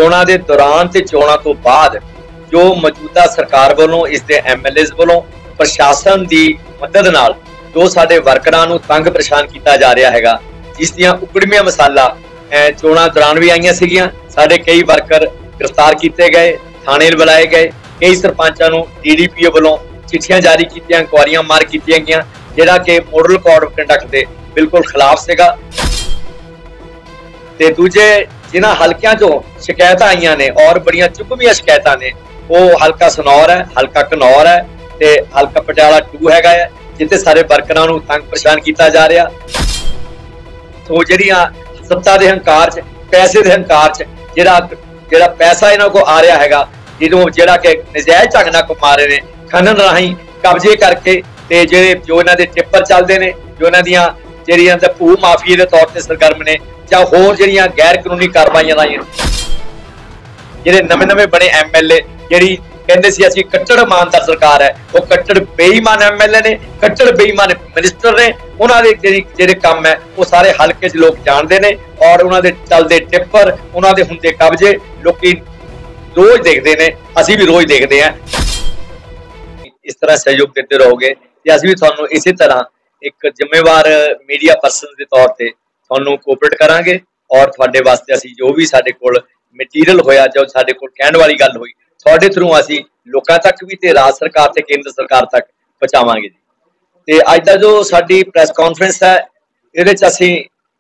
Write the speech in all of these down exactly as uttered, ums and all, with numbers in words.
ਚੋਣਾਂ ਦੇ ਦੌਰਾਨ ਤੇ ਚੋਣਾਂ ਤੋਂ ਬਾਅਦ ਜੋ ਮੌਜੂਦਾ ਸਰਕਾਰ ਵੱਲੋਂ ਇਸ ਦੇ ਐਮਐਲਏਜ਼ ਵੱਲੋਂ ਪ੍ਰਸ਼ਾਸਨ ਦੀ ਮਦਦ ਨਾਲ ਜੋ ਸਾਡੇ ਵਰਕਰਾਂ ਨੂੰ ਤੰਗ ਪਰੇਸ਼ਾਨ ਕੀਤਾ ਜਾ ਰਿਹਾ ਹੈਗਾ, ਜਿਸ ਦੀਆਂ ਉਕੜਵੀਆਂ ਮਿਸਾਲਾਂ ਚੋਣਾਂ ਦੌਰਾਨ ਵੀ ਆਈਆਂ ਸੀਗੀਆਂ। ਸਾਡੇ ਕਈ ਵਰਕਰ ਗ੍ਰਿਫਤਾਰ ਕੀਤੇ ਗਏ, ਥਾਣੇ ਬੁਲਾਏ ਗਏ, ਕਈ ਸਰਪੰਚਾਂ ਨੂੰ ਡੀਡੀਪੀਓ ਵੱਲੋਂ ਚਿੱਠੀਆਂ ਜਾਰੀ ਕੀਤੀਆਂ, ਇਨਕੁਆਰੀਆਂ ਮਾਰ ਕੀਤੀਆਂ ਗਈਆਂ, ਜਿਹੜਾ ਕਿ ਮੋਡਲ ਕੋਡ ਆਫ ਕੰਡਕਟ ਦੇ ਬਿਲਕੁਲ ਖਿਲਾਫ ਸੀਗਾ। ਤੇ ਦੂਜੇ ਜਿਨ੍ਹਾਂ ਹਲਕਿਆਂ ਚੋਂ ਸ਼ਿਕਾਇਤਾਂ ਆਈਆਂ ਨੇ ਔਰ ਬੜੀਆਂ ਚੁੱਭਵੀਆਂ ਸ਼ਿਕਾਇਤਾਂ ਨੇ, ਉਹ ਹਲਕਾ ਸਨੌਰ ਹੈ, ਹਲਕਾ ਘਨੌਰ ਹੈ ਤੇ ਹਲਕਾ ਪਟਿਆਲਾ ਟੂ ਹੈਗਾ ਹੈ, ਜਿੱਥੇ ਸਾਰੇ ਵਰਕਰਾਂ ਨੂੰ ਤੰਗ ਪਰੇਸ਼ਾਨ ਕੀਤਾ ਜਾ ਰਿਹਾ। ਸੋ ਜਿਹੜੀਆਂ ਸੱਤਾ ਦੇ ਹੰਕਾਰ ਚ, ਪੈਸੇ ਦੇ ਹੰਕਾਰ ਚ ਜਿਹੜਾ ਜਿਹੜਾ ਪੈਸਾ ਇਹਨਾਂ ਕੋਲ ਆ ਰਿਹਾ ਹੈਗਾ, ਜਿਹਨੂੰ ਜਿਹੜਾ ਕਿ ਨਜਾਇਜ਼ ਢੰਗ ਨਾਲ ਕਮਾ ਰਹੇ ਨੇ, ਖਨਨ ਰਾਹੀਂ ਕਬਜ਼ੇ ਕਰਕੇ, ਤੇ ਜਿਹੜੇ ਜੋ ਇਹਨਾਂ ਦੇ ਟਿੱਪਰ ਚੱਲਦੇ ਨੇ, ਜੋ ਇਹਨਾਂ ਦੀਆਂ ਜਿਹੜੀਆਂ ਭੂ ਮਾਫੀਏ ਦੇ ਤੌਰ ਤੇ ਸਰਗਰਮ ਨੇ, ਜਾਂ ਹੋਰ ਜਿਹੜੀਆਂ ਗੈਰ ਕਾਨੂੰਨੀ ਕਾਰਵਾਈਆਂ ਲਾਈਆਂ, ਜਿਹੜੇ ਨਵੇਂ ਨਵੇਂ ਬਣੇ ਐਮਐਲਏ ਜਿਹੜੀ ਕਹਿੰਦੇ ਸੀ ਅਸੀਂ ਕੱਟੜ ਇਮਾਨਦਾਰ ਸਰਕਾਰ ਹੈ, ਉਹ ਕੱਟੜ ਬੇਈਮਾਨ ਐਮਐਲਏ ਨੇ, ਕੱਟੜ ਬੇਈਮਾਨ ਮਿਨਿਸਟਰ ਨੇ। ਉਹਨਾਂ ਦੇ ਜਿਹੜੇ ਕੰਮ ਹੈ ਉਹ ਸਾਰੇ ਹਲਕੇ 'ਚ ਲੋਕ ਜਾਣਦੇ ਨੇ, ਔਰ ਉਹਨਾਂ ਦੇ ਚੱਲਦੇ ਟਿੱਪਰ, ਉਹਨਾਂ ਦੇ ਹੁੰਦੇ ਕਬਜ਼ੇ ਲੋਕੀ ਰੋਜ਼ ਦੇਖਦੇ ਨੇ, ਅਸੀਂ ਵੀ ਰੋਜ਼ ਦੇਖਦੇ ਹਾਂ। ਇਸ ਤਰ੍ਹਾਂ ਸਹਿਯੋਗ ਦਿੰਦੇ ਰਹੋਗੇ ਤੇ ਅਸੀਂ ਵੀ ਤੁਹਾਨੂੰ ਇਸੇ ਤਰ੍ਹਾਂ ਇੱਕ ਜ਼ਿੰਮੇਵਾਰ ਮੀਡੀਆ ਪਰਸਨ ਦੇ ਤੌਰ ਤੇ ਤੁਹਾਨੂੰ ਕੋਆਪਰੇਟ ਕਰਾਂਗੇ, ਔਰ ਤੁਹਾਡੇ ਵਾਸਤੇ ਅਸੀਂ ਜੋ ਵੀ ਸਾਡੇ ਕੋਲ ਮਟੀਰੀਅਲ ਹੋਇਆ, ਜੋ ਸਾਡੇ ਕੋਲ ਕਹਿਣ ਵਾਲੀ ਗੱਲ ਹੋਈ, ਤੁਹਾਡੇ ਥਰੂ ਅਸੀਂ ਲੋਕਾਂ ਤੱਕ ਵੀ ਤੇ ਰਾਜ ਸਰਕਾਰ ਤੇ ਕੇਂਦਰ ਸਰਕਾਰ ਤੱਕ ਪਹੁੰਚਾਵਾਂਗੇ ਜੀ। ਤੇ ਅੱਜ ਦਾ ਜੋ ਸਾਡੀ ਪ੍ਰੈਸ ਕਾਨਫਰੰਸ ਹੈ, ਇਹਦੇ ਚ ਅਸੀਂ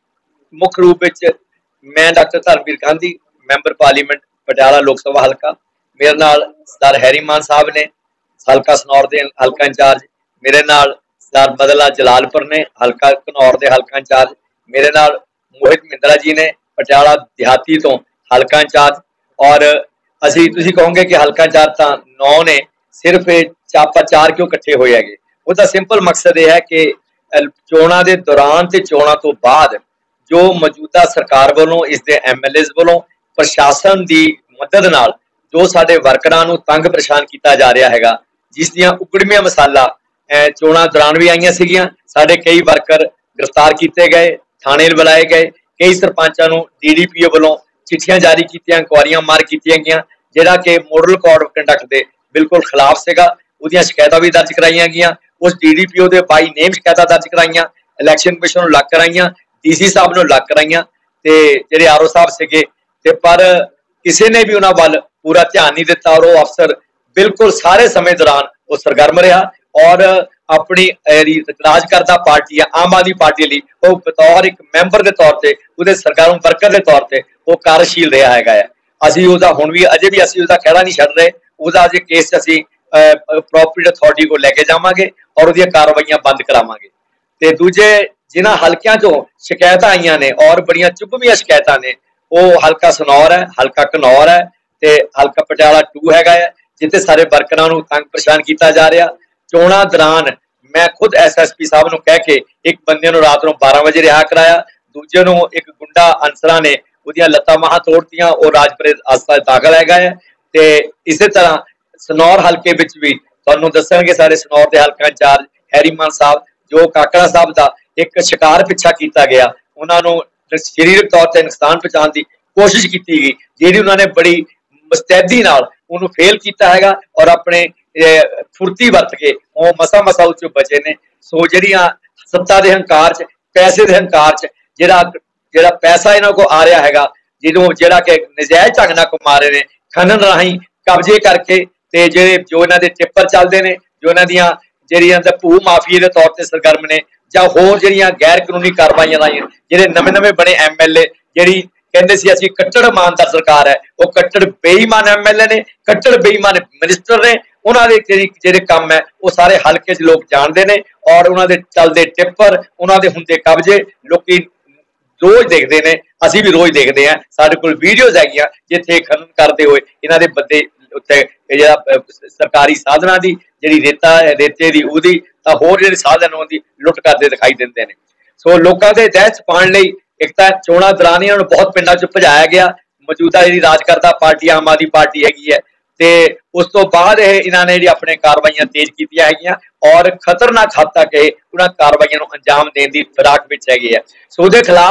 ਮੁੱਖ ਰੂਪ ਵਿੱਚ ਮੈਂ doctor Dharamvir Gandhi, member parliament Patiala Lok Sabha ਹਲਕਾ, ਮੇਰੇ ਨਾਲ ਸਰਦਾਰ ਹੈਰੀ ਮਾਨ ਸਾਹਿਬ ਨੇ, ਹਲਕਾ ਸਨੌਰ ਦੇ ਹਲਕਾ ਇੰਚਾਰਜ, ਮੇਰੇ ਨਾਲ ਸਰਦਾਰ ਬਦਲਾ ਜਲਾਲਪੁਰ ਨੇ, ਹਲਕਾ ਘਨੌਰ ਦੇ ਹਲਕਾ ਇੰਚਾਰਜ, ਮੇਰੇ ਨਾਲ ਮੋਹਿਤ ਮਹਿੰਦਰਾ ਜੀ ਨੇ, ਪਟਿਆਲਾ ਦਿਹਾਤੀ ਤੋਂ ਹਲਕਾ ਇੰਚਾਰਜ। ਔਰ ਅਸੀਂ ਤੁਸੀਂ ਕਹੋਗੇ ਕਿ ਹਲਕਾ ਇੰਚਾਰਜ ਤਾਂ ਨੌ ਨੇ, ਸਿਰਫ ਚਾਪਾ ਚਾਰ ਕਿਉਂ ਇਕੱਠੇ ਹੋਏ ਹੈਗੇ? ਉਹਦਾ ਸਿੰਪਲ ਮਕਸਦ ਇਹ ਹੈ ਕਿ ਚੋਣਾਂ ਦੇ ਦੌਰਾਨ ਤੇ ਚੋਣਾਂ ਤੋਂ ਬਾਅਦ ਜੋ ਮੌਜੂਦਾ ਸਰਕਾਰ ਵੱਲੋਂ ਇਸ ਦੇ ਐਮਐਲਏਜ਼ ਵੱਲੋਂ ਪ੍ਰਸ਼ਾਸਨ ਦੀ ਮਦਦ ਨਾਲ ਜੋ ਸਾਡੇ ਵਰਕਰਾਂ ਨੂੰ ਤੰਗ ਪਰੇਸ਼ਾਨ ਕੀਤਾ ਜਾ ਰਿਹਾ ਹੈਗਾ, ਜਿਸ ਦੀਆਂ ਉਕੜਵੀਆਂ ਮਿਸਾਲਾਂ ਚੋਣਾਂ ਦੌਰਾਨ ਵੀ ਆਈਆਂ ਸੀਗੀਆਂ। ਸਾਡੇ ਕਈ ਵਰਕਰ ਗ੍ਰਿਫਤਾਰ ਕੀਤੇ ਗਏ, ਥਾਣੇ ਬੁਲਾਏ ਗਏ, ਕਈ ਸਰਪੰਚਾਂ ਨੂੰ ਡੀਡੀਪੀਓ ਵੱਲੋਂ ਚਿੱਠੀਆਂ ਜਾਰੀ ਕੀਤੀਆਂ, ਇਨਕੁਆਰੀਆਂ ਮਾਰ ਕੀਤੀਆਂ ਗਈਆਂ, ਜਿਹੜਾ ਕਿ ਮੋਡਲ ਕੋਡ ਆਫ ਕੰਡਕਟ ਦੇ ਬਿਲਕੁਲ ਖਿਲਾਫ ਸੀਗਾ। ਉਹਦੀਆਂ ਸ਼ਿਕਾਇਤਾਂ ਵੀ ਦਰਜ ਕਰਾਈਆਂ ਗਈਆਂ, ਉਸ ਡੀਡੀਪੀਓ ਦੇ ਬਾਈ ਨੇਮ ਸ਼ਿਕਾਇਤਾਂ ਦਰਜ ਕਰਾਈਆਂ, ਇਲੈਕਸ਼ਨ ਕਮਿਸ਼ਨ ਨੂੰ ਲੱਗ ਕਰਾਈਆਂ, ਡੀਸੀ ਸਾਹਿਬ ਨੂੰ ਲੱਗ ਕਰਾਈਆਂ, ਤੇ ਜਿਹੜੇ ਆਰਓ ਸਾਹਿਬ ਸੀਗੇ, ਤੇ ਪਰ ਕਿਸੇ ਨੇ ਵੀ ਉਹਨਾਂ ਵੱਲ ਪੂਰਾ ਧਿਆਨ ਨਹੀਂ ਦਿੱਤਾ, ਔਰ ਉਹ ਅਫਸਰ ਬਿਲਕੁਲ ਸਾਰੇ ਸਮੇਂ ਦੌਰਾਨ ਉਹ ਸਰਗਰਮ ਰਿਹਾ, ਔਰ ਆਪਣੀ ਰਾਜ ਕਰਦਾ ਪਾਰਟੀ ਆ ਆਮ ਆਦਮੀ ਪਾਰਟੀ ਲਈ ਉਹ ਬਤੌਰ ਇੱਕ ਮੈਂਬਰ ਦੇ ਤੌਰ ਤੇ, ਉਹਦੇ ਸਰਗਰਮ ਵਰਕਰ ਦੇ ਤੌਰ ਤੇ ਉਹ ਕਾਰਜਸ਼ੀਲ ਰਿਹਾ ਹੈਗਾ ਹੈ। ਅਸੀਂ ਉਹਦਾ ਹੁਣ ਵੀ ਅਜੇ ਵੀ ਅਸੀਂ ਉਹਦਾ ਖਹਿੜਾ ਨਹੀਂ ਛੱਡ ਰਹੇ। ਉਹਦਾ ਅਜੇ ਕੇਸ ਅਸੀਂ ਅਪਰੋਪਰੀਏਟ ਅਥਾਰਟੀ ਕੋਲ ਲੈ ਕੇ ਜਾਵਾਂਗੇ ਔਰ ਉਹਦੀਆਂ ਕਾਰਵਾਈਆਂ ਬੰਦ ਕਰਾਵਾਂਗੇ। ਤੇ ਦੂਜੇ ਜਿਨ੍ਹਾਂ ਹਲਕਿਆਂ ਚੋਂ ਸ਼ਿਕਾਇਤਾਂ ਆਈਆਂ ਨੇ ਔਰ ਬੜੀਆਂ ਚੁੱਭਵੀਆਂ ਸ਼ਿਕਾਇਤਾਂ ਨੇ, ਉਹ ਹਲਕਾ ਸਨੌਰ ਹੈ, ਹਲਕਾ ਘਨੌਰ ਹੈ ਤੇ ਹਲਕਾ ਪਟਿਆਲਾ ਟੂ ਹੈਗਾ ਹੈ, ਜਿੱਥੇ ਸਾਰੇ ਵਰਕਰਾਂ ਨੂੰ ਤੰਗ ਪਰੇਸ਼ਾਨ ਕੀਤਾ ਜਾ ਰਿਹਾ। ਚੋਣਾਂ ਦੌਰਾਨ ਮੈਂ ਖੁਦ ਐਸਐਸਪੀ ਸਾਹਿਬ ਨੂੰ ਕਹਿ ਕੇ ਇੱਕ ਬੰਦੇ ਨੂੰ ਰਾਤ ਨੂੰ ਬਾਰਾਂ ਵਜੇ ਰਿਹਾ ਕਰਾਇਆ, ਦੂਜੇ ਨੂੰ ਇੱਕ ਗੁੰਡਾ ਅਨਸਰਾਂ ਨੇ ਉਹਦੀਆਂ ਲੱਤਾਂ ਬਾਹਾਂ ਤੋੜਤੀਆਂ, ਉਹ ਰਾਜਪੁਰੇ ਹਸਪਤਾਲ ਦਾਖਲ ਹੈਗਾ ਹੈ। ਤੇ ਇਸੇ ਤਰ੍ਹਾਂ ਸਨੌਰ ਹਲਕੇ ਵਿੱਚ ਵੀ ਤੁਹਾਨੂੰ ਦੱਸਣਗੇ ਸਾਡੇ ਸਨੌਰ ਦੇ ਹਲਕਾ ਇੰਚਾਰਜ ਹੈਰੀ ਮਾਨ ਸਾਹਿਬ, ਜੋ ਕਾਕੜਾ ਸਾਹਿਬ ਦਾ ਇੱਕ ਸ਼ਿਕਾਰ ਪਿੱਛਾ ਕੀਤਾ ਗਿਆ, ਉਹਨਾਂ ਨੂੰ ਸਰੀਰਕ ਤੌਰ ਤੇ ਨੁਕਸਾਨ ਪਹੁੰਚਾਉਣ ਦੀ ਕੋਸ਼ਿਸ਼ ਕੀਤੀ ਗਈ, ਜਿਹੜੀ ਉਹਨਾਂ ਨੇ ਬੜੀ ਮੁਸਤੈਦੀ ਨਾਲ ਉਹਨੂੰ ਫੇਲ ਕੀਤਾ ਹੈਗਾ, ਔਰ ਆਪਣੇ ਫੁਰਤੀ ਵਰਤ ਕੇ ਉਹ ਮਸਾ ਮਸਾ ਉੱਚੋਂ ਬਚੇ ਨੇ। ਸੋ ਜਿਹੜੀਆਂ ਸੱਤਾ ਦੇ ਹੰਕਾਰ ਚ, ਪੈਸੇ ਦੇ ਹੰਕਾਰ ਚ ਜਿਹੜਾ ਜਿਹੜਾ ਪੈਸਾ ਇਹਨਾਂ ਕੋਲ ਆ ਰਿਹਾ ਹੈਗਾ, ਜਿਹਨੂੰ ਜਿਹੜਾ ਕਿ ਨਜਾਇਜ਼ ਢੰਗ ਨਾਲ ਕਮਾ ਰਹੇ ਨੇ, ਖਨਨ ਰਾਹੀਂ ਕਬਜ਼ੇ ਕਰਕੇ, ਤੇ ਜਿਹੜੇ ਜੋ ਇਹਨਾਂ ਦੇ ਟਿੱਪਰ ਚੱਲਦੇ ਨੇ, ਜੋ ਇਹਨਾਂ ਦੀਆਂ ਜਿਹੜੀਆਂ ਭੂ ਮਾਫੀਏ ਦੇ ਤੌਰ ਤੇ ਸਰਗਰਮ ਨੇ, ਜਾਂ ਹੋਰ ਜਿਹੜੀਆਂ ਗੈਰ ਕਾਨੂੰਨੀ ਕਾਰਵਾਈਆਂ ਲਾਈਆਂ, ਜਿਹੜੇ ਨਵੇਂ ਨਵੇਂ ਬਣੇ ਐਮਐਲਏ ਜਿਹੜੀ ਕਹਿੰਦੇ ਸੀ ਅਸੀਂ ਕੱਟੜ ਇਮਾਨਦਾਰ ਸਰਕਾਰ ਹੈ, ਉਹ ਕੱਟੜ ਬੇਈਮਾਨ ਐਮਐਲਏ ਨੇ, ਕੱਟੜ ਬੇਈਮਾਨ ਮਿਨਿਸਟਰ ਨੇ। ਉਹਨਾਂ ਦੇ ਜਿਹੜੇ ਕੰਮ ਹੈ ਉਹ ਸਾਰੇ ਹਲਕੇ 'ਚ ਲੋਕ ਜਾਣਦੇ ਨੇ, ਔਰ ਉਹਨਾਂ ਦੇ ਚੱਲਦੇ ਟਿੱਪਰ, ਉਹਨਾਂ ਦੇ ਹੁੰਦੇ ਕਬਜ਼ੇ ਲੋਕੀ ਰੋਜ਼ ਦੇਖਦੇ ਨੇ, ਅਸੀਂ ਵੀ ਰੋਜ਼ ਦੇਖਦੇ ਹਾਂ। ਸਾਡੇ ਕੋਲ ਵੀਡੀਓਜ਼ ਹੈਗੀਆਂ ਜਿੱਥੇ ਖਨਨ ਕਰਦੇ ਹੋਏ ਇਹਨਾਂ ਦੇ ਬੰਦੇ ਉੱਤੇ ਜਿਹੜਾ ਸਰਕਾਰੀ ਸਾਧਨਾਂ ਦੀ ਜਿਹੜੀ ਰੇਤਾ ਰੇਤੇ ਦੀ ਉਹਦੀ ਤਾਂ ਹੋਰ ਜਿਹੜੇ ਸਾਧਨ ਉਹਦੀ ਲੁੱਟ ਕਰਦੇ ਦਿਖਾਈ ਦਿੰਦੇ ਨੇ। ਸੋ ਲੋਕਾਂ ਦੇ ਦਹਿਸ਼ਤ ਪਾਉਣ ਲਈ ਇੱਕ ਤਾਂ ਚੋਣਾਂ ਦੌਰਾਨ ਇਹਨਾਂ ਨੂੰ ਬਹੁਤ ਪਿੰਡਾਂ 'ਚ ਭਜਾਇਆ ਗਿਆ। ਮੌਜੂਦਾ ਜਿਹੜੀ ਰਾਜ ਕਰਦਾ ਪਾਰਟੀ ਆਮ ਆਦਮੀ ਪਾਰਟੀ ਹੈਗੀ ਹੈ, ਤੇ ਉਸ ਤੋਂ ਬਾਅਦ ਇਹ ਇਹਨਾਂ ਨੇ ਜਿਹੜੀ ਆਪਣੇ ਕਾਰਵਾਈਆਂ ਤੇਜ਼ ਕੀਤੀਆਂ ਹੈਗੀਆਂ, ਔਰ ਖਤਰਨਾਕ ਹੱਦ ਤੱਕ ਇਹ ਉਹਨਾਂ ਕਾਰਵਾਈਆਂ ਨੂੰ ਅੰਜਾਮ ਦੇਣ ਦੀ ਫਿਰਾਕ ਵਿੱਚ ਹੈਗੇ ਆ। ਸੋ ਉਹਦੇ ਖਿਲਾਫ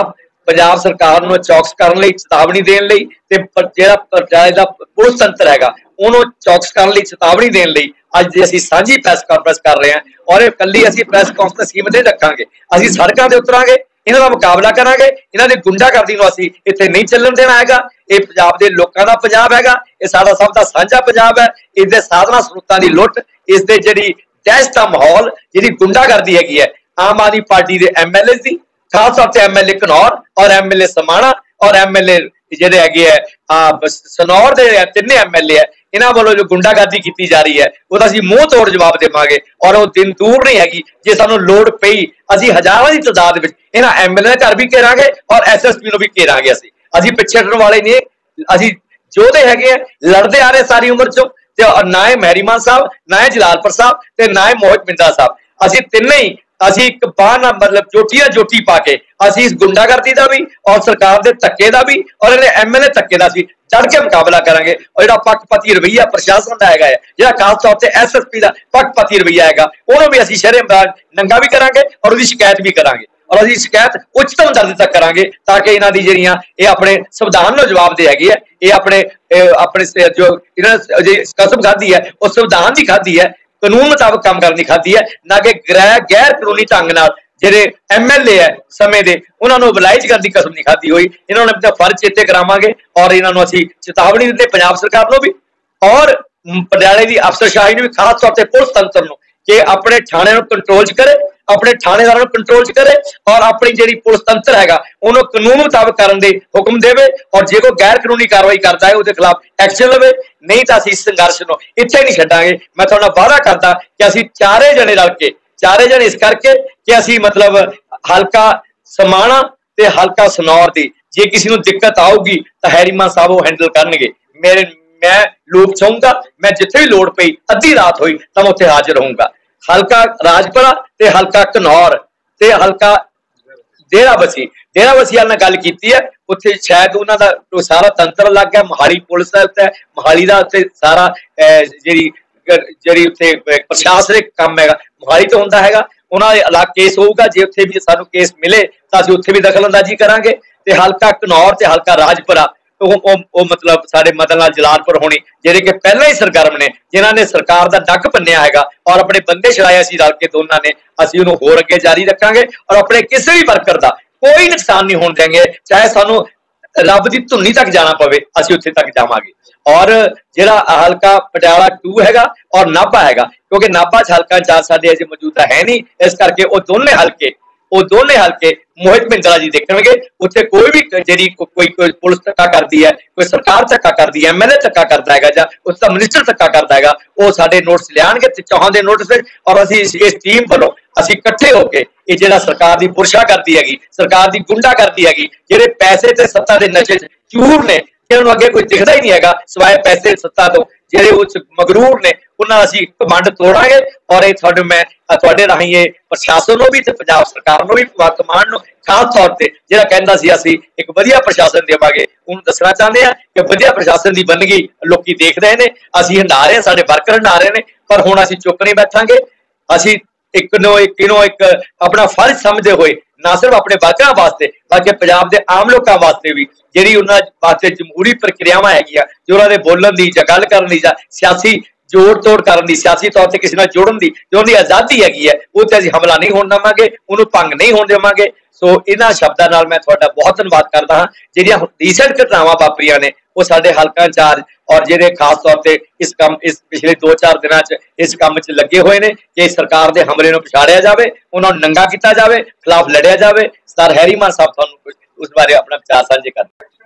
पंजाब सरकार नूं चौकस करने लई, चेतावनी देण लई ते जिहड़ा पंजाब दा पुलिस तंत्र हैगा उहनूं चौकस करने लई, चेतावनी देण लई अज जे असीं सांझी प्रैस कॉन्फ्रेंस कर रहे हैं। और कल्ली असीं प्रैस कॉन्फ्रेंस सीमित नहीं रखांगे, असीं सड़कां ते उतरांगे, इन्हां दा मुकाबला करांगे, इन्हां दी गुंडागर्दी नूं असीं इत्थे नहीं ਚੱਲਣ देना हैगा। ये पंजाब दे लोकां दा पंजाब हैगा, ये साडा सब दा साझा पंजाब है। इस दे साधना स्रोतां दी लुੱਟ, इस दे जिहड़ी दहशत दा माहौल, जिहड़ी गुंडागर्दी हैगी है आम आदमी पार्टी दे एम एल ए दी, खास तौर ते एम एल ए घनौर और एम एल ए समाणा और एम एल ए ਜਿਹੜੇ ਹੈਗੇ ਆ ਸਨੌਰ ਦੇ ਤਿੰਨੇ एम एल ए ਹੈ, ਇਹਨਾਂ ਵੱਲੋਂ ਜੋ ਗੁੰਡਾਗਰਦੀ ਕੀਤੀ ਜਾ ਰਹੀ ਹੈ ਉਹਦਾ ਅਸੀਂ ਮੂੰਹ ਤੋੜ ਜਵਾਬ ਦੇਵਾਂਗੇ। ਔਰ ਉਹ ਦਿਨ ਦੂਰ ਨਹੀਂ ਹੈਗੀ ਜੇ ਸਾਨੂੰ ਲੋੜ ਪਈ ਅਸੀਂ ਹਜ਼ਾਰਾਂ ਦੀ ਤਾਦਾਦ ਵਿੱਚ ਇਹਨਾਂ एम एल ए ਘਰ ਵੀ ਘੇਰਾਂਗੇ ਔਰ एस एस पी ਨੂੰ ਵੀ ਘੇਰਾਂਗੇ। ਅਸੀਂ ਅਸੀਂ ਪਿੱਛੇ ਹਟਣ ਵਾਲੇ ਨਹੀਂ, ਅਸੀਂ ਯੋਧੇ ਹੈਗੇ ਆ, ਲੜਦੇ ਆ ਰਹੇ ਸਾਰੀ ਉਮਰ ਚੋਂ। ਤੇ ਨਾ ਹੈ ਮਹਿਰੀਮਾਨ ਸਾਹਿਬ, ਨਾ ਹੈ ਜਲਾਲਪੁਰ ਸਾਹਿਬ ਤੇ ਨਾ ਹੈ ਮੋਹਿਤ ਬਿੰਦਰਾ ਸਾਹਿਬ, ਅਸੀਂ ਤਿੰਨੇ ਹੀ ਅਸੀਂ ਇੱਕ ਬਾਹ ਨਾਲ मतलब ਚੋਟੀ ਨਾਲ ਚੋਟੀ ਪਾ ਕੇ ਅਸੀਂ ਇਸ ਗੁੰਡਾਗਰਦੀ ਦਾ ਵੀ ਔਰ ਸਰਕਾਰ ਦੇ ਧੱਕੇ ਦਾ ਵੀ ਔਰ ਇਹਨੇ एम एल ए ਧੱਕੇ ਦਾ ਵੀ ਚੜ ਕੇ ਮੁਕਾਬਲਾ ਕਰਾਂਗੇ। ਔਰ ਜਿਹੜਾ ਪੱਖਪਾਤੀ ਰਵੱਈਆ ਪ੍ਰਸ਼ਾਸਨ ਦਾ ਹੈਗਾ ਹੈ, ਜਿਹੜਾ ਖਾਸ ਤੌਰ ਤੇ एस एस पी ਦਾ ਪੱਖਪਾਤੀ ਰਵੱਈਆ ਹੈਗਾ, ਉਹਨੂੰ ਵੀ ਅਸੀਂ ਸ਼ਰੇਆਮ ਨੰਗਾ ਵੀ ਕਰਾਂਗੇ ਔਰ ਉਹਦੀ ਸ਼ਿਕਾਇਤ ਵੀ ਕਰਾਂਗੇ। और असीं शिकायत उच्चतम दर्जे तक करांगे ताकि इन्हां दी जिहड़ियां ये अपने संविधान नूं जवाब दे हैगी है, ये अपने अपने जो इन्हां कसम खाधी है वो संविधान की खाधी है, कानून मुताबिक काम करने की खाधी है, ना कि गैर गैर कानूनी ढंग नाल जिहड़े एम एल ए है समय दे उन्हां नूं विलायज करने की कसम नहीं खाधी हुई। इन्हां नूं अपना फर्ज चेते करावांगे और इन्हां नूं असीं चेतावनी दित्ते पंजाब सरकार नूं भी और पटियाले की अफसरशाही नूं भी, खास तौर ते पुलिस तंत्र नूं कि अपने थाणे नूं कंट्रोल च करे, अपने थानेदारां नूं कंट्रोल च करे और अपनी जिहड़ी पुलिस तंत्र हैगा उहनूं कानून मुताबिक करन दे हुक्म देवे और जे कोई गैर कानूनी कार्रवाई करता है उसके खिलाफ एक्शन लवे। नहीं तो असीं इस संघर्ष नूं इत्थे नहीं छड्डांगे। मैं तुहाडे नाल वादा करदा कि असीं चारे जणे रल के चारे जणे इस करके कि असीं मतलब हलका समाणा ते हलका सनौर दी जे किसी नूं दिक्कत आऊगी तो हैरीमान साहब वो हैंडल करनगे। मेरे मैं लोग चाहूंगा मैं जिथे भी लोड़ पई अद्धी रात होई तो मैं उत्थे हाजिर रहूंगा। हलका राजपुरा ते हलका घनौर ते हलका डेरा बसी डेरा बसी वाल गल की है, उत्थे शायद उन्हां दा सारा तंत्र लग गया। मोहाली पुलिस है, मोहाली दा उत्थे सारा जिहड़ी जिहड़ी उत्थे प्रशासनिक काम हैगा मोहाली तो हुंदा हैगा, उन्हां दे अलग केस होऊगा। जे उत्थे भी सानूं केस मिले तां असीं उत्थे भी दखलअंदाजी करांगे। ते हलका घनौर ते हलका राजपुरा मतलब साडे मदन लाल जलालपुर होनी जिहड़े कि पहले ही सरगर्म ने, जिन्हां ने सरकार दा डग भन्निया हैगा और अपने बंदे छड़ाए सी रल के दोनों ने, असीं उहनूं होर अगे जारी रखांगे और अपने किसी भी वर्कर दा कोई नुकसान नहीं होण देंगे, चाहे सानूं रब दी धुनी तक जाना पवे असीं उत्थे तक जावांगे। और जिहड़ा हलका पटियाला टू हैगा और नाभा हैगा, क्योंकि नाभा च हलका इंचार्ज साडे अजे मौजूदा है नहीं, इस करके वो दोनों हलके वो दोनों हल्के मोहित बिंदरा जी देखणगे। उत्थे कोई भी जिहड़ी कोई कोई पुलिस धक्का करती है, कोई सरकार धक्का करती है, एम एल ए धक्का करता है जां उसका मिनिस्टर धक्का करता है, वो साडे नोटिस लियाणगे ते चौहान दे नोटिस विच और असीं इस टीम वालों असीं इकट्ठे होके ये जिहड़ा सरकार दी पुरशा करती हैगी, सरकार दी गुंडा करती हैगी, जिहड़े पैसे ते सत्ता दे नशे च चूर ने, जिन्हां अगे कोई दिखदा ही नहीं हैगा सिवाय पैसे सत्ता तो, जिहड़े उस मगरूर ने उन्हां असीं घमंड तोड़ांगे। और ये तुहाडे मैं तुहाडे राहीं ये प्रशासन नूं भी ते पंजाब सरकार नूं भी भगवंत मान नूं खास तौर ते जिहड़ा कहंदा सी असीं एक वधिया प्रशासन देवांगे, उहनूं दसना चाहुंदे आ कि वधिया प्रशासन दी बनगी लोकी देख रहे ने, असीं हंडा रहे, साडे वर्कर हंडा रहे ने, पर हुण असीं चुप नहीं बैठांगे। असीं एक नो एक नो एक अपना फर्ज समझदे होए ना सिर्फ अपने वर्करां वास्ते बल्कि पंजाब दे आम लोकां वास्ते भी जिहड़ी उन्हां वास्ते जमहूरी प्रक्रियावां हैगियां जो उन्हां दे बोलण दी जां गल करन दी जां सियासी जोड़ तोड़ करन दी, सियासी तौर ते किसी नाल जोड़न दी जो उन्हां दी आज़ादी हैगी है वो ते असीं हमला नहीं होण देवांगे, उहनूं भंग नहीं होण देवांगे। सो इन्हां शब्दां नाल मैं तुहाडा बहुत धन्नवाद करदा हां। जिहड़ियां रीसेंट घटनावां वापरियां ने वो साडे हलका इंचार्ज और जिहड़े खास तौर ते इस काम इस पिछले दो चार दिनां च इस काम च लगे हुए ने कि सरकार दे हमले नूं पछाड़िया जावे, उन्हां नूं नंगा कीता जावे, खिलाफ लड़िया जावे। सर हैरीमान साहब तुहानूं उस बारे अपना विचार साझे कर।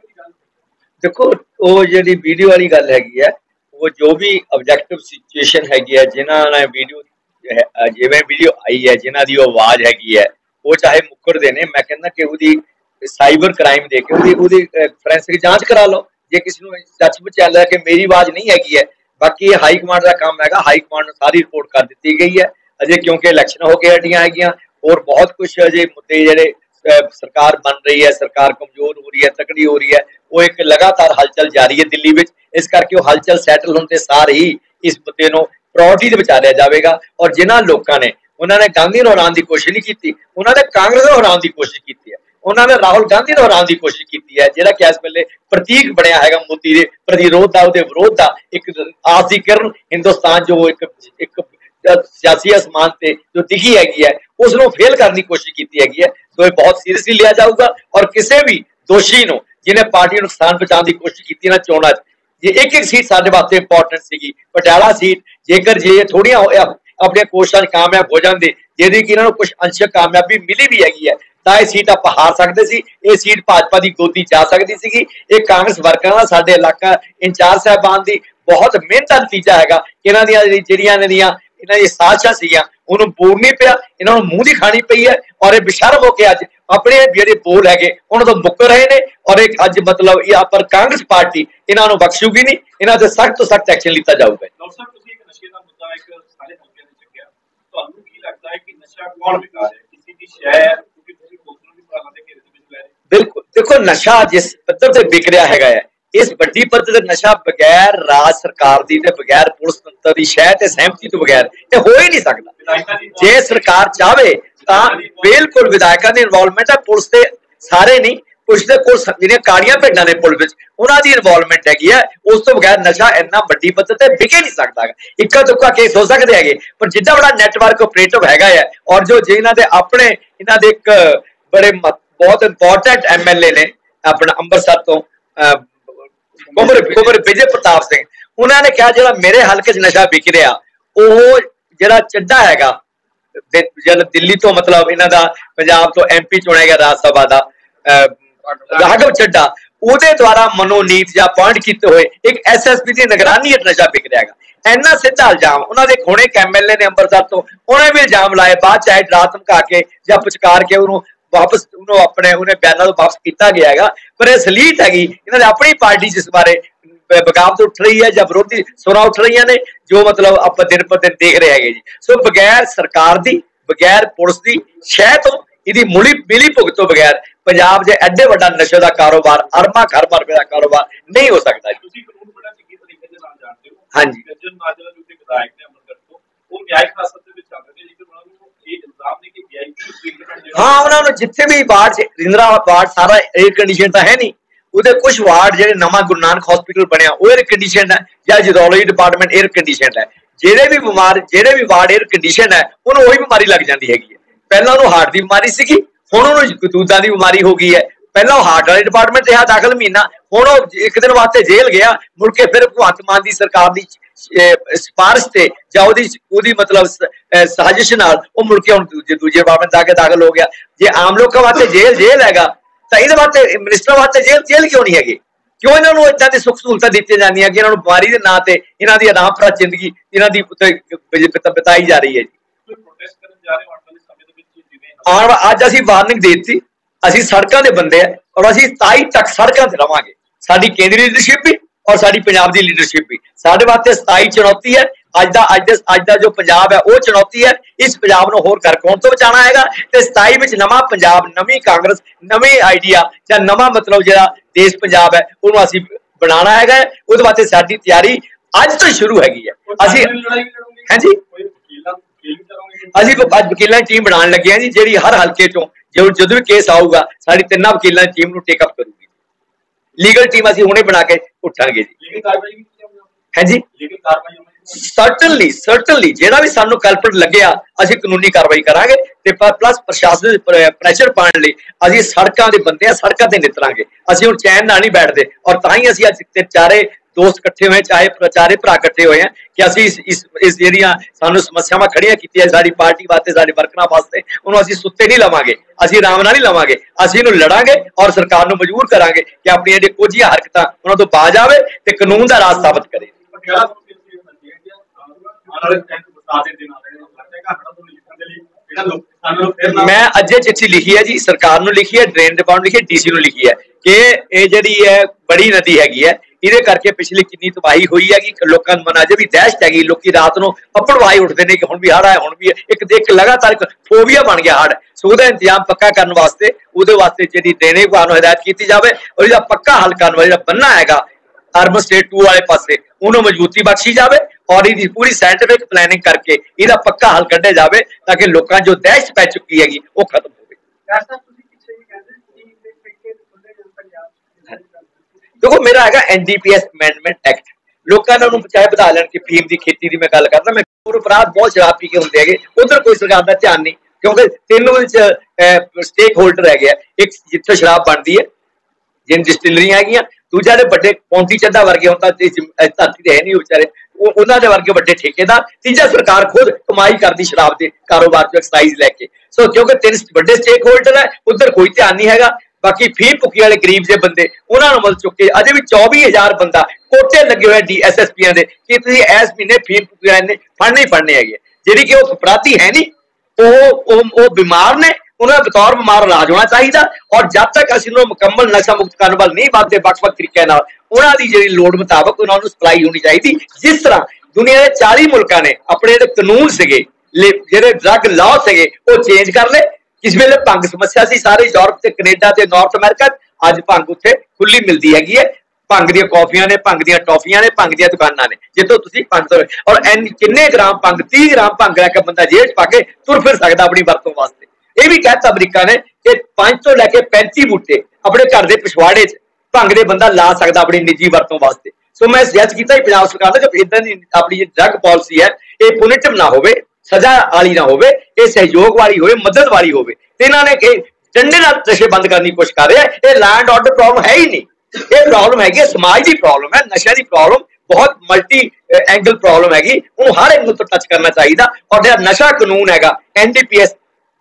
देखो वो जिहड़ी वीडियो वाली गल हैगी है वो जो भी ऑब्जेक्टिव सिचुएशन हैगी है, जिन्हां ने वीडियो जिवें वीडियो आई है, जिन्हां दी आवाज़ हैगी है वो चाहे मुकरदे ने, मैं कहना कि उहदी साइबर क्राइम दे के उहदी उहदी फोरेंसिक जांच करा लो। जे किसी नूं सचमुच चल रहा है कि मेरी आवाज़ नहीं हैगी है, बाकी ये हाई कमांड का काम हैगा, हाई कमांड नूं सारी रिपोर्ट कर दी गई है अजे, क्योंकि इलैक्शन होके हटियां हैगियां और बहुत कुछ अजे मुद्दे जिहड़े सरकार बन रही है, सरकार कमजोर हो रही है, तकड़ी हो रही है, वो एक लगातार हलचल जारी है दिल्ली विच। इस करके वो हलचल सैटल होने सार ही इस मुद्दे नूं प्रायोरिटी दे विच आ लिया जाएगा। और जिन्हां लोकां ने उन्होंने गांधी नूं हराउण दी कोशिश नहीं की, उन्होंने कांग्रेस नूं हराउण दी कोशिश की है, उन्होंने राहुल गांधी ਨੂੰ ਹਰਾਉਣ ਦੀ ਕੋਸ਼ਿਸ਼ ਕੀਤੀ ਹੈ, ਜਿਹੜਾ ਕਿ ਇਸ ਵੇਲੇ ਪ੍ਰਤੀਕ ਬਣਿਆ ਹੈਗਾ ਮੋਦੀ ਦੇ ਪ੍ਰਤੀਰੋਧ ਦਾ, ਉਹਦੇ ਵਿਰੋਧ ਦਾ, ਇੱਕ ਆਸ ਦੀ ਕਿਰਨ ਹਿੰਦੁਸਤਾਨ ਜੋ ਇੱਕ ਇੱਕ सियासी आसमान से जो दिखी हैगी है उसनों फेल करने की कोशिश की हैगी है। तो ये बहुत सीरियसली लिया जाऊगा और किसी भी दोषी नो जिन्हें पार्टी नुकसान पहुंचाने की कोशिश की ना चोणा ये एक एक सीट साढ़े वास्ते इंपॉर्टेंट सी पटियाला सीट जेकर जे थोड़िया अपने कोशिशों कामयाब हो जाते जिहदी कि इन्होंने कुछ अंशक कामयाबी मिली भी हैगी है ਤਾਂ ਇਹ ਸੀਟ ਆਪਾਂ ਹਾਰ ਸਕਦੇ ਸੀ, ਇਹ ਸੀਟ ਭਾਜਪਾ ਦੀ ਗੋਦੀ ਜਾ ਸਕਦੀ ਸੀਗੀ। ਇਹ ਕਾਂਗਰਸ ਵਰਕਰਾਂ ਦਾ ਸਾਡੇ ਇਲਾਕਾ ਇੰਚਾਰਜ ਸਾਹਿਬਾਨ ਦੀ ਬਹੁਤ ਮਿਹਨਤ ਦਾ ਨਤੀਜਾ ਹੈਗਾ ਕਿ ਇਹਨਾਂ ਦੀਆਂ ਜਿਹੜੀਆਂ ਇਹਨਾਂ ਦੀਆਂ ਇਹਨਾਂ ਦੀ ਸਾਜ਼ਿਸ਼ਾਂ ਸੀਗੀਆਂ ਉਹਨੂੰ ਬੋਲ ਨਹੀਂ ਪਿਆ, ਇਹਨਾਂ ਨੂੰ ਮੂੰਹ ਦੀ ਖਾਣੀ ਪਈ ਹੈ ਔਰ ਇਹ ਬੇਸ਼ਰਮ ਹੋ ਕੇ ਅੱਜ ਆਪਣੇ ਜਿਹੜੇ ਬੋਲ ਹੈਗੇ ਉਹਨਾਂ ਤੋਂ ਮੁੱਕਰ ਰਹੇ ਨੇ ਔਰ ਇੱਕ ਅੱਜ ਮਤਲਬ ਇਹ ਪਰ ਕਾਂਗਰਸ ਪਾਰਟੀ ਇਹਨਾਂ ਨੂੰ ਬਖਸ਼ੂਗੀ ਨਹੀਂ, ਇਹਨਾਂ ਤੇ ਸਖਤ ਤੋਂ ਸਖਤ ਐਕਸ਼ਨ ਲਿੱਤਾ ਜਾਊਗਾ। ਡਾਕਟਰ ਸਾਹਿਬ ਤੁਸੀਂ ਇੱਕ ਨਸ਼ੇ ਦਾ ਮੁੱਦਾ ਇੱਕ ਸਾਰੇ ਹਲਕਿਆਂ ਤੇ ਚੱਕਿਆ, ਤੁਹਾਨੂੰ ਕੀ ਲੱਗਦਾ ਹੈ ਕਿ ਨਸ਼ਾ ਕੌਣ ਵਿਕਾ ਰਿਹਾ, ਕਿਸੇ ਦੀ ਸ਼ਹਿਰ बिल्कुल देखो नशा जिस पद्धर से बिक रहा है इस बड़ी पद्धर से नशा बगैर राज सरकार दी ते बगैर पुलिस तंत्र की शह ते सहमति तो बगैर ये हो ही नहीं सकता। जे सरकार चाहे तो बिल्कुल विधायकों की इन्वॉल्वमेंट है, पुलिस के सारे नहीं कुछ दे कोल जिहड़ियां काड़ियां भेडां ने पुलिस विच उन्हां दी इन्वॉल्वमेंट हैगी है, उस तो बगैर नशा इन्ना बड़ी पद्धर ते बिके नहीं सकता। इक्का दुक्का केस हो सकते हैं पर जिद्दां बड़ा नैटवर्क ऑपरेटिव हैगा है और जो जिन्हां दे अपने इन्हां दे एक बड़े बहुत इंपॉर्टेंट एम एल ए ने अपना अंमृतसर तो कुंवर कुंवर विजय प्रताप सिंह उन्होंने कहा जो मेरे हल्के च नशा बिक रहा वो जो चड्डा है जब दिल्ली तो मतलब इन्हों का पंजाब तो एम पी चुनिया गया राज्य सभा का राघव चड्डा ਉਹਦੇ द्वारा मनोनीत ਜਾਂ अपॉइंट किए हुए एक एस एस पी की निगरानी हेठ नशा बिक रहा है। इन्ना सीधा इल्जाम उन्होंने हुणे एक एम एल ए ने अंमृतसर तो उन्हें भी इल्जाम लाए, बाद चाहे डरा धमका के या पुचकार के उन्होंने वापस उन्होंने अपने उन्हें बयानों को वापस किया गया है। पर यह सलीत हैगी इन्होंने अपनी पार्टी जिस बारे बगावत उठ रही है या विरोधी सुरा उठ रही ने जो मतलब आप दिन पर दिन देख रहे हैं जी। सो बगैर सरकार की बगैर पुलिस की शह तो ਇਹਦੀ ਮੁਲੀ ਮਿਲੀ ਭੁਗਤ ਤੋਂ ਬਗੈਰ ਪੰਜਾਬ ਦੇ ਐਡੇ ਵੱਡਾ ਨਸ਼ੇ ਦਾ ਕਾਰੋਬਾਰ ਅਰਮਾਂ ਖਰਬਾਂ ਰੁਪਏ ਦਾ ਕਾਰੋਬਾਰ ਨਹੀਂ ਹੋ ਸਕਦਾ। ਤੁਸੀਂ ਕਾਨੂੰਨ ਬੜਾ ਚੰਗੀ ਤਰੀਕੇ ਦੇ ਨਾਲ ਜਾਣਦੇ ਹੋ। ਹਾਂਜੀ ਗੱਜਣ ਮਾਜਰਾ ਜੋ ਕਿ ਵਿਧਾਇਕ ਨੇ ਅੰਮ੍ਰਿਤਸਰ ਤੋਂ ਉਹ ਨਿਆਇਕ ਹਿਰਾਸਤ ਦੇ ਵਿੱਚ ਚੱਲ ਰਹੇ ਨੇ, ਲੇਕਿਨ ਉਹਨਾਂ ਨੂੰ ਇਹ ਇਲਜ਼ਾਮ ਨਹੀਂ ਕਿ ਵੀਆਈਪੀ ਹਾਂ ਉਹਨਾਂ ਨੂੰ ਜਿੱਥੇ ਵੀ ਵਾਰਡ ਰਿੰਦਰਾ ਵਾਰਡ ਸਾਰਾ 에ਅਰ ਕੰਡੀਸ਼ਨ ਤਾਂ ਹੈ ਨਹੀਂ, ਉਹਦੇ ਕੁਝ ਵਾਰਡ ਜਿਹੜੇ ਨਵਾਂ ਗੁਰੂ ਨਾਨਕ ਹਸਪੀਟਲ ਬਣਿਆ ਉਹ 에ਅਰ ਕੰਡੀਸ਼ਨ ਹੈ ਜਾਂ ਜੀਰੋਲੋਜੀ ਡਿਪਾਰਟਮੈਂਟ 에ਅਰ ਕੰਡੀਸ਼ਨ ਹੈ। ਜਿਹੜੇ ਵੀ ਬਿਮਾਰ ਜਿਹੜੇ ਵੀ ਵਾਰਡ 에ਅਰ ਕੰਡੀਸ਼ਨ ਹੈ ਉਹਨੂੰ ਉਹੀ ਬਿਮਾਰੀ ਲੱਗ ਜਾਂਦੀ ਹੈਗੀ ਹੈ। ਪਹਿਲਾਂ ਉਹਨੂੰ ਹਾਰਟ ਦੀ ਬਿਮਾਰੀ ਸੀਗੀ, ਹੁਣ ਉਹਨੂੰ ਕਤੂਦਾਂ ਦੀ ਬਿਮਾਰੀ ਹੋ ਗਈ ਹੈ। ਪਹਿਲਾਂ ਉਹ ਹਾਰਟ ਵਾਲੇ ਡਿਪਾਰਟਮੈਂਟ ਰਿਹਾ ਦਾਖਲ ਮਹੀਨਾ, ਹੁਣ ਉਹ ਇੱਕ ਦਿਨ ਵਾਸਤੇ ਜੇਲ੍ਹ ਗਿਆ, ਮੁੜ ਕੇ ਫਿਰ ਭਗਵੰਤ ਮਾਨ ਦੀ ਸਰਕਾਰ ਦੀ ਸਿਫਾਰਿਸ਼ ਤੇ ਜਾਂ ਉਹਦੀ ਉਹਦੀ ਮਤਲਬ ਸਾਜ਼ਿਸ਼ ਨਾਲ ਉਹ ਮੁੜ ਕੇ ਹੁਣ ਦੂਜੇ ਦੂਜੇ ਡਿਪਾਰਟਮੈਂਟ ਜਾ ਕੇ ਦਾਖਲ ਹੋ ਗਿਆ। ਜੇ ਆਮ ਲੋਕਾਂ ਵਾਸਤੇ ਜੇਲ੍ਹ ਜੇਲ੍ਹ ਹੈਗਾ ਤਾਂ ਇਹਦੇ ਵਾਸਤੇ ਮਿਨਿਸਟਰ ਵਾਸਤੇ ਜੇਲ੍ਹ ਜੇਲ੍ਹ ਕਿਉਂ ਨਹੀਂ ਹੈਗੀ? ਕਿਉਂ ਇਹਨਾਂ ਨੂੰ ਏਦਾਂ ਦੀ ਸੁੱਖ ਸਹੂਲਤਾਂ ਦਿੱਤੀਆਂ ਜਾਂਦੀਆਂ ਕਿ ਇਹਨਾਂ ਨੂੰ ਬਿਮਾਰੀ ਦੇ ਨਾਂ ਤੇ ਇਹਨਾਂ ਦੀ ਆਰਾਮਪ੍ਰਦ ਜ਼ਿੰਦਗੀ ਇਹਨਾਂ ਦੀ ਬਿਤਾਈ ਜਾ ਰਹੀ ਹੈ ਜੀ। ਆਉਣ ਅੱਜ ਅਸੀਂ ਵਾਰਨਿੰਗ ਦੇ ਦਿੱਤੀ, ਅਸੀਂ ਸੜਕਾਂ ਦੇ ਬੰਦੇ ਆ ਔਰ ਅਸੀਂ ਸਤਾਈ ਤੱਕ ਸੜਕਾਂ ਤੇ ਰਵਾਂਗੇ। ਸਾਡੀ ਕੇਂਦਰੀ ਲੀਡਰਸ਼ਿਪ ਵੀ ਔਰ ਸਾਡੀ ਪੰਜਾਬ ਦੀ ਲੀਡਰਸ਼ਿਪ ਵੀ ਸਾਡੇ ਵਾਸਤੇ ਸਤਾਈ ਚੁਣੌਤੀ ਹੈ। ਅੱਜ ਦਾ ਅੱਜ ਦੇ ਅੱਜ ਦਾ ਜੋ ਪੰਜਾਬ ਹੈ ਉਹ ਚੁਣੌਤੀ ਹੈ। ਇਸ ਪੰਜਾਬ ਨੂੰ ਹੋਰ ਕਰ ਕੌਣ ਤੋਂ ਬਚਾਉਣਾ ਹੈਗਾ ਤੇ ਸਤਾਈ ਵਿੱਚ ਨਵਾਂ ਪੰਜਾਬ, ਨਵੀਂ ਕਾਂਗਰਸ, ਨਵੇਂ ਆਈਡੀਆ ਜਾਂ ਨਵਾਂ ਮਤਲਬ ਜਿਹੜਾ ਦੇਸ਼ ਪੰਜਾਬ ਹੈ ਉਹਨੂੰ ਅਸੀਂ ਬਣਾਉਣਾ ਹੈਗਾ। ਉਹਦੇ ਵਾਸਤੇ ਸਾਡੀ ਤਿਆਰੀ ਅੱਜ ਤੋਂ ਸ਼ੁਰੂ ਹੈਗੀ ਹੈ। ਅਸੀਂ ਹਾਂਜੀ ਅਸੀਂ ਅੱਜ ਵਕੀਲਾਂ ਦੀ ਟੀਮ ਬਣਾਉਣ ਲੱਗੇ ਹਾਂ ਜੀ, ਜਿਹੜੀ ਹਰ ਹਲਕੇ ਚੋਂ ਜੋ ਜਦੋਂ ਵੀ ਕੇਸ ਆਊਗਾ ਸਾਡੀ ਤਿੰਨਾਂ ਵਕੀਲਾਂ ਦੀ ਟੀਮ ਨੂੰ ਟੇਕਅਪ ਕਰੂਗੀ। ਲੀਗਲ ਟੀਮ ਅਸੀਂ ਹੁਣੇ ਬਣਾ ਕੇ ਉੱਠਾਂਗੇ ਜੀ। ਹਾਂਜੀ ਸਰਟਨਲੀ ਸਰਟਨਲੀ ਜਿਹੜਾ ਵੀ ਸਾਨੂੰ ਕਲਪਟ ਲੱਗਿਆ ਅਸੀਂ ਕਾਨੂੰਨੀ ਕਾਰਵਾਈ ਕਰਾਂਗੇ ਤੇ ਪਲੱਸ ਪ੍ਰਸ਼ਾਸਨ ਪ੍ਰੈਸ਼ਰ ਪਾਉਣ ਲਈ ਅਸੀਂ ਸੜਕਾਂ ਦੇ ਬੰਦੇ ਆ, ਸੜਕਾਂ ਤੇ ਨਿਤਰਾਂਗੇ। ਅਸੀਂ ਹੁਣ ਚੈਨ ਨਾਲ ਨਹੀਂ ਬੈਠਦੇ ਔਰ ਤਾਂ ਹੀ ਅਸੀਂ ਅੱਜ ਚਾਰੇ ਦੋਸਤ ਇਕੱਠੇ ਹੋਏ, ਚਾਹੇ ਚਾਰੇ ਭਰਾ ਇਕੱਠੇ ਹੋਏ ਆ ਕਿ ਅਸੀਂ ਇਸ ਇਸ ਇਸ ਜਿਹੜੀਆਂ ਸਾਨੂੰ ਸਮੱਸਿਆਵਾਂ ਖੜੀਆਂ ਕੀਤੀਆਂ ਸਾਡੀ ਪਾਰਟੀ ਵਾਸਤੇ, ਸਾਡੇ ਵਰਕਰਾਂ ਵਾਸਤੇ, ਉਹਨੂੰ ਅਸੀਂ ਸੁੱਤੇ ਨਹੀਂ ਲਵਾਂਗੇ, ਅਸੀਂ ਆਰਾਮ ਨਾਲ ਨਹੀਂ ਲਵਾਂਗੇ। ਅਸੀਂ ਇਹਨੂੰ ਲੜਾਂਗੇ ਔਰ ਸਰਕਾਰ ਨੂੰ ਮਜਬੂਰ ਕਰਾਂਗੇ ਕਿ ਆਪਣੀਆਂ ਜਿਹੜੀਆਂ ਕੁਝੀਆਂ ਹਰਕਤਾਂ ਉਹਨਾਂ ਤੋਂ ਬਾਜ ਆਵੇ ਤੇ ਕਾਨੂੰਨ ਦਾ ਰਾਜ ਸਾਬਤ ਕਰੇ। मैं अजे चिट्ठी लिखी है जी, सरकार ਨੂੰ लिखी है, ड्रेन डिपार्टमेंट लिखी है, डीसी ਨੂੰ लिखी है कि ਇਹ ਜਿਹੜੀ ਹੈ ਬੜੀ ਨਦੀ ਹੈਗੀ ਹੈ ਇਹਦੇ ਕਰਕੇ ਪਿਛਲੀ ਕਿੰਨੀ ਤਬਾਹੀ ਹੋਈ ਹੈਗੀ। ਲੋਕਾਂ ਮਨ ਅਜੇ ਵੀ ਦਹਿਸ਼ਤ ਹੈਗੀ, ਲੋਕੀ ਰਾਤ ਨੂੰ ਅੱਪੜਵਾਈ ਉੱਠਦੇ ਨੇ ਕਿ ਹੁਣ ਵੀ ਹੜ੍ਹ ਆਇਆ, ਹੁਣ ਵੀ ਇੱਕ ਦੇਖ ਲਗਾਤਾਰ ਇੱਕ ਫੋਬੀਆ ਬਣ ਗਿਆ ਹੜ੍ਹ। ਸੋ ਉਹਦਾ ਇੰਤਜ਼ਾਮ ਪੱਕਾ ਕਰਨ ਵਾਸਤੇ ਉਹਦੇ ਵਾਸਤੇ ਜਿਹੜੀ ਡਰੇਨੇਜ ਵਿਭਾਗ ਨੂੰ ਹਦਾਇਤ ਕੀਤੀ ਜਾਵੇ ਔਰ ਇਹਦਾ ਪੱਕਾ ਹੱਲ ਕਰਨ ਵਾਲਾ ਜਿਹੜਾ ਬੰਨਾ ਹੈਗਾ ਅਰਬਨ ਸਟੇਟ टू वाले पासे ਉਹਨੂੰ ਮਜ਼ਬੂਤੀ ਬਖਸ਼ੀ ਜਾਵੇ और इसकी पूरी साइंटिफिक प्लानिंग करके इसका पक्का हल कढ़े जाए ताकि लोगों जो दहशत पै चुकी हैगी वो खत्म हो। देखो मेरा है एनडीपीएस अमेंडमेंट एक्ट, लोगों ने उन्होंने चाहे बता लैन कि फीम की खेती की मैं गल करदा, मैं और अपराध बहुत शराब पी के होंगे है, उधर कोई सरकार का ध्यान नहीं, क्योंकि तीनों स्टेक होल्डर है, एक जिथे शराब बनती है जिन डिस्टिलरियां है, दूजा बड़े पौंटी चंदा वर्गे हों धरती से है नहीं बेचारे उन्होंने वर्गे बड़े ठेकेदार, तीजा सरकार खुद कमाई करती शराब के कारोबार चो एक्साइज लैके। सो क्योंकि तीन बड़े स्टेक होल्डर है, उधर कोई ध्यान नहीं है। बाकी फी भुक्की वाले गरीब से बंदे उन्होंने मुल चुके, अजे भी चौबी हजार बंदा कोटे लगे हुए डी एस एस पी के कि तुम इस महीने फी भुक्की वाले फड़ने ही फड़ने है, जी कि अपराधी है नहीं, वो बीमार ने, उन्हें बतौर बीमार इलाज होना चाहिए। और जब तक असं मुकम्मल नशा मुक्त करने वाल नहीं बढ़ते वक्-वक् तरीके उन्होंने जी लोड़ मुताबक उन्होंने सप्लाई होनी चाहिए। जिस तरह दुनिया के चाली मुल्कों ने अपने कानून से जो ड्रग लॉ से वो चेंज कर ले, किस वेले भंग समस्या सी सारे यूरोप से कनेडा से नॉर्थ अमेरिका, अज भंग उत्थे खुली मिलती हैगी है, भंग दी कॉफियां ने, भंग दी टॉफियां ने, भंग दी दुकानां ने, जितों तुसीं भंग तो और एन किन्ने ग्राम भंग तीस ग्राम भंग लैके बंदा जेब पा के तुर फिर सकता अपनी वरतों वास्ते। यह भी कहता अमरीका ने कि पांच तो लैके पैंती बूटे अपने घर के पिछवाड़े च भंग दे बंदा ला सकता अपनी निजी वरतों वास्ते। सो मैं सजेस्ट किया पंजाब सरकार ने जब इदां दी अपनी ड्रग पॉलिसी है ये पुनिटिव ना होवे, सजा वाली ना होवे, ये सहयोग वाली होवे, मदद वाली होवे। ते इन्हां ने डंडे नाल नशे बंद करने की कोशिश कर रहे हैं। ये लैंड ऑर्डर प्रॉब्लम है ही नहीं, ये प्रॉब्लम हैगी समाज की प्रॉब्लम है, नशे की प्रॉब्लम बहुत मल्टी एंगल प्रॉब्लम हैगी, उन्होंने हर एंगल तो टच करना चाहिए। और जो नशा कानून हैगा एनडीपीएस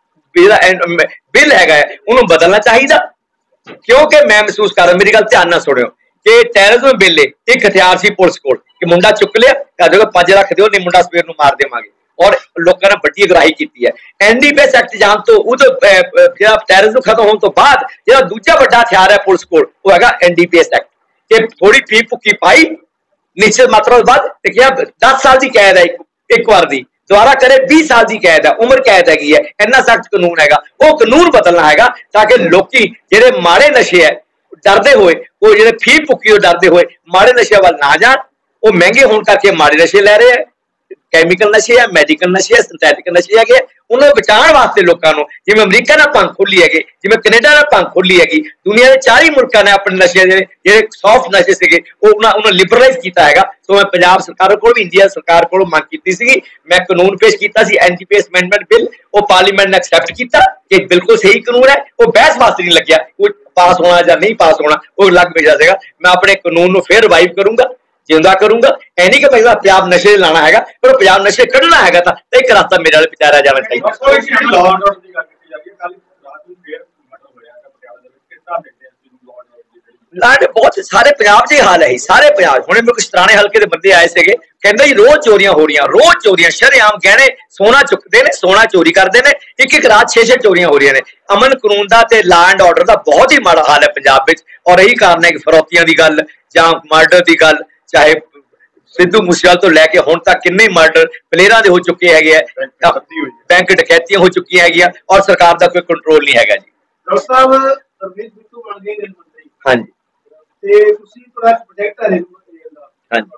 बिल है उन्होंने बदलना चाहिए, क्योंकि मैं महसूस कर रहा, मेरी गल ध्यान ना सुनियो कि टैररिज्म बिल एक हथियार से पुलिस को कि मुंडा चुक लिया कह दो पज रख दो नहीं मुंडा सवेर को मार देवांगे, और लोगों ने बड़ी अगराही की है। एनडीपीएस एक्ट जान तो टैररिज्म खत्म होने तो बाद जो दूजा बड़ा हथियार है पुलिस को वो है एनडीपीएस एक्ट कि थोड़ी फी भुक्की पाई निश्चित मात्रा बाद क्या दस साल की कैद है एक बार की, दोबारा करे बीस साल की कैद है, उम्र कैद हैगी है, इन्ना सख्त कानून है, वो कानून बदलना है ताकि लोग जेडे माड़े नशे है डरते हुए वो जो फी भुक्की डरते हुए माड़े नशे वाल ना जान, वो महंगे होने करके माड़े नशे लै रहे हैं, कैमिकल नशे है, मेडिकल नशे है, सिंथेटिक नशे है, उन्होंने बचाने वास्ते लोगों को जिवें अमरीका ने भंग खोली है, जिवें कनेडा ने भंग खोली है, दुनिया के चाली मुल्कों ने अपने नशे जो सॉफ्ट नशे से उन्होंने लिबरलाइज किया है। तो मैं पंजाब सरकार को भी इंडिया सरकार को मंग की सी, मैं कानून पेश किया एनडीपीएस अमेंडमेंट बिल, वो पार्लीमेंट ने एक्सैप्ट किया कि बिल्कुल सही कानून है, वो बहस वास्ते नहीं लग्या कोई पास होना या नहीं पास होना, वो अलग भेजा सेगा। मैं अपने कानून को फिर रिवाइव करूंगा, जिंदा करूंगा, ऐ नहीं कि मैं पंजाब नशे लाना है, पर पंजाब नशे कढ़ना है तो एक रास्ता मेरे वाले विचारा जाना चाहिए। बहुत सारे पंजाब से हाल है, सारे पंजाब हुणे मेरे शतराने हल्के के बंदे आए थे, कहते जी रोज चोरियां हो रही, रोज चोरियां शरेआम गहने सोना चुकते हैं, सोना चोरी करते हैं, एक एक रात छे छे चोरियां हो रही ने। अमन कानून का ते लॉ एंड ऑर्डर का बहुत ही माड़ा हाल है पंजाब में, और यही कारण है कि फरौतियां की गल जां मर्डर की गल, चाहे सिद्धू मूसेवाल तो लैके हुण तक किन्ने मर्डर प्लेयरां दे हो चुके हैं, बैंक डकैतियां हो चुकी हैं, और सरकार का कोई कंट्रोल नहीं है जी। डॉक्टर साहब रवनीत बिट्टू बन गए ने मंत्री, हाँ जी, ते तुसी पूरा प्रोजेक्ट है हाँ जी,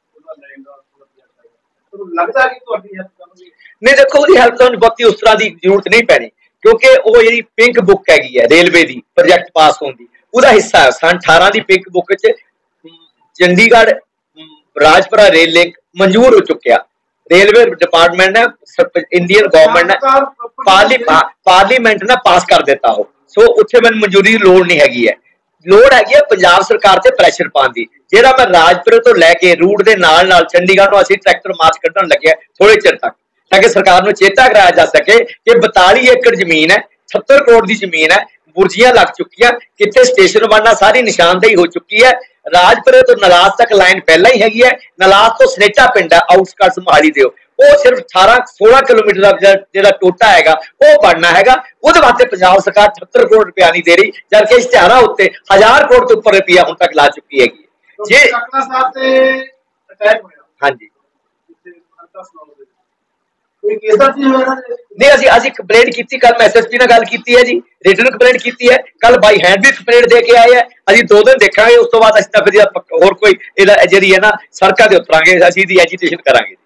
तो लगदा कि ਤੁਹਾਡੀ ਹੈਲਪ ਕਰਨਗੇ? नहीं देखो ਉਹਦੀ हेल्प तो बहुती उस तरह की जरूरत नहीं पैनी, क्योंकि वो जी पिंक बुक हैगी है रेलवे की प्रोजेक्ट पास होने की, उसका हिस्सा है। सन अठारह की पिंक बुक च चंडीगढ़ राजपुरा रेल लिंक मंजूर हो चुका, रेलवे डिपार्टमेंट ने इंडियन गवर्नमेंट ने पार्ली पार्लीमेंट ने पास कर दिता हो। सो उत्थे मैंने मंजूरी की लोड़ नहीं हैगी है, लोड़ हैगी है पंजाब सरकार से प्रैशर पाने की। जेड़ा मैं राजपुरे तो लैके रूट के नाल नाल चंडीगढ़ असीं ट्रैक्टर मार्च कढ़न लगे थोड़े चिर तक, ताकि सरकार को चेता कराया जा सके कि बताली एकड़ जमीन है, सत्तर करोड़ की जमीन है, बुर्जियां लग चुकी, कितने स्टेशन बनना सारी निशानदेही हो चुकी है। राजपुरे तो नलास तक लाइन पहला ही हैगी है, नलास तो सनेटा पिंड है आउटस्कर्ट्स मोहाली दे, वो सिर्फ अठारह सोलह किलोमीटर का जो टोटा है वो बनना है, वो वास्ते पंजाब सरकार अठहत्तर करोड़ रुपया नहीं दे रही, जबकि इश्तिहारा उत्ते हजार करोड़ तो उपर रुपया हुण तक ला चुकी है। हाँ जी, नहीं असी असी कंप्लेंट की, कल मैं एस एस पी ने गल की है जी, रिटन कंप्लेंट की है, कल बाई हैंड भी कंप्लेंट दे के आए हैं, अभी दो दिन देखा, उस तो बाद असीं तां फिर होर कोई जी है ना सड़कों से उतरांगे, असीं दी एजीटेशन करांगे।